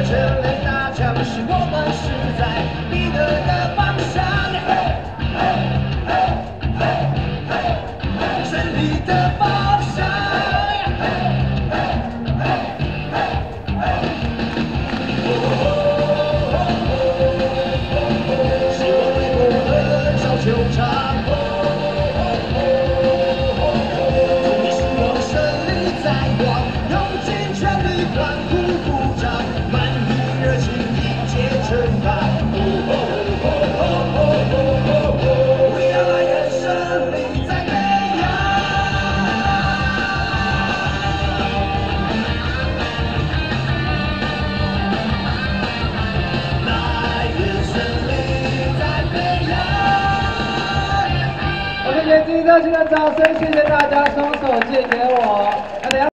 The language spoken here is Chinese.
这类大奖是我们是在彼得的方向，胜利的方向。希望美国的小球场。 我们给自己热情的掌声，谢谢大家，双手借给我。